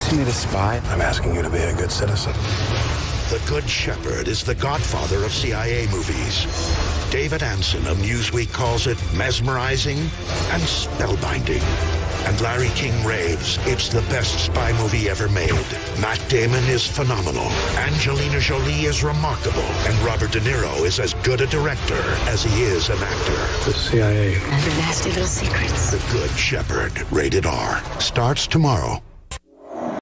asking me to spy? I'm asking you to be a good citizen. The Good Shepherd is the godfather of CIA movies. David Anson of Newsweek calls it mesmerizing and spellbinding. And Larry King raves it's the best spy movie ever made. Matt Damon is phenomenal. Angelina Jolie is remarkable. And Robert De Niro is as good a director as he is an actor. The CIA. And the nasty little secrets. The Good Shepherd, rated R, starts tomorrow.